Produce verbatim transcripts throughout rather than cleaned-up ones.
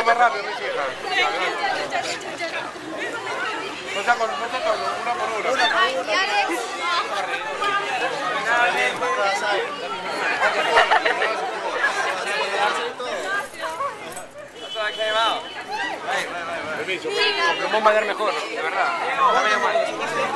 Vamos más rápido, mis hijas. No saco, no saco, una por una. Una por una. Permiso, porque vamos a bailar mejor, de verdad. Dame la mano.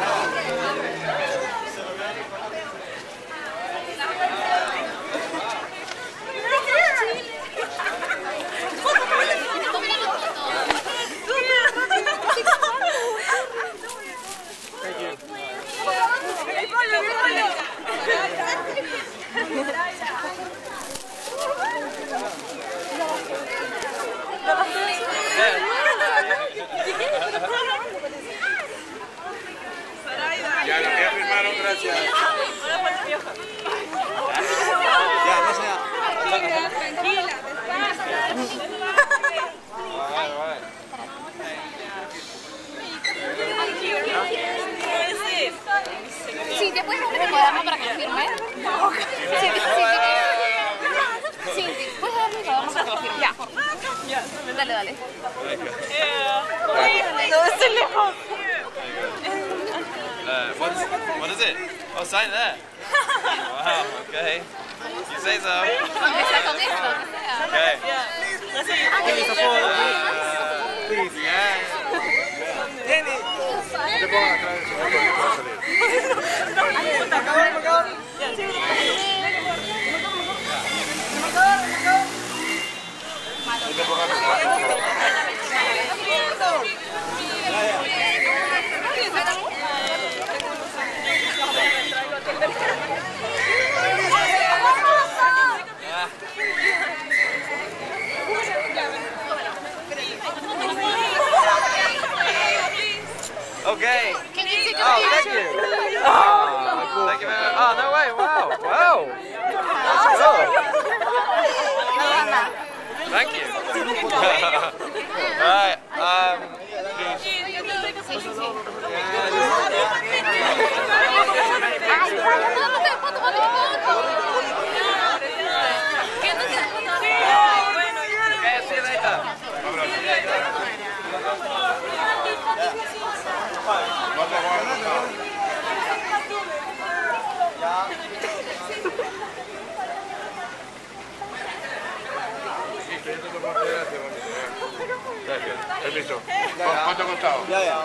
Ya, la ya firmaron, gracias. Ya, no sea. Tranquila, Sí, ¿te puedes dar mi cuaderno para que firme? Sí, sí, sí. Sí, ¿puedes dar mi cuaderno para que firme? Ya. Dale, dale. no estoy lejos. Uh, what's, what is it? Oh, sign that. Wow, okay. You say so. Empezar con esto. Okay. Please, please. Yeah. Te pongan atrás, no va a salir. Te pongan atrás. Okay. Can you take a Oh, thank picture? you. Oh, thank you very much. Oh, no way. Wow. Wow. That's cool. Thank you. All right. Um, okay, see you later. Permiso. ¿Cuánto ha costado? Ya, ya.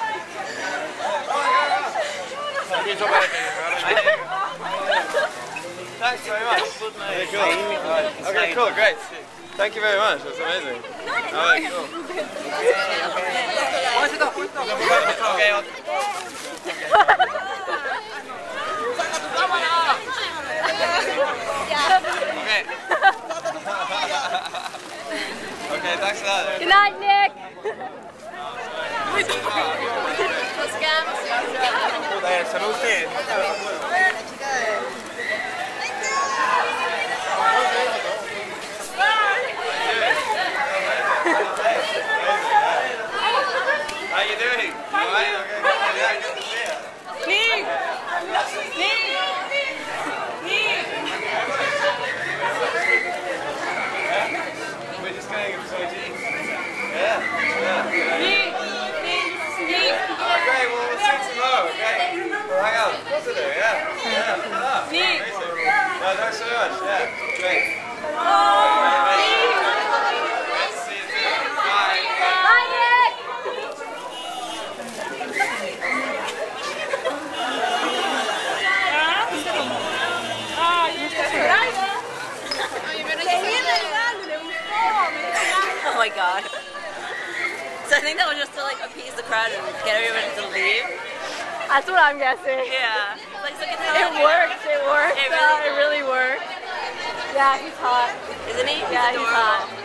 Permiso para que agarre. Thanks very much. Okay, cool. Okay, cool, great. Thank you very much. That's amazing. All right, cool. Okay. I'll... Okay. Okay, thanks a lot. Good night, Nick. Salud usted. How you doing? All right? Okay. Nick. Nick. Nick. We're just going to Soji. Yeah. Yeah. Nick. Nick. Oh, great. Well, we'll see you tomorrow, okay? Well, hang on. What's it do? Yeah. Yeah. Ah, Nick. amazing. No, thanks so much. Yeah. Great. Oh, Great to see you too. Bye. bye, Nick. Ah, you just Oh my god. So I think that was just to like appease the crowd and get everybody to leave. That's what I'm guessing. Yeah. Like, so get It worked. It worked. It uh, really it really worked. Yeah, he's hot. Isn't he? Yeah, He's he's adorable. hot.